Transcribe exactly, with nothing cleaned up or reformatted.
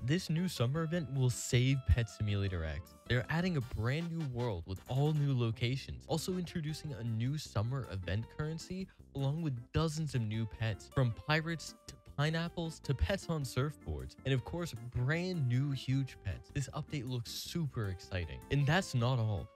this new summer event will save Pet Simulator X. They're adding a brand new world with all new locations, also introducing a new summer event currency along with dozens of new pets, from pirates to pineapples to pets on surfboards, and of course brand new huge pets. This update looks super exciting. And that's not all.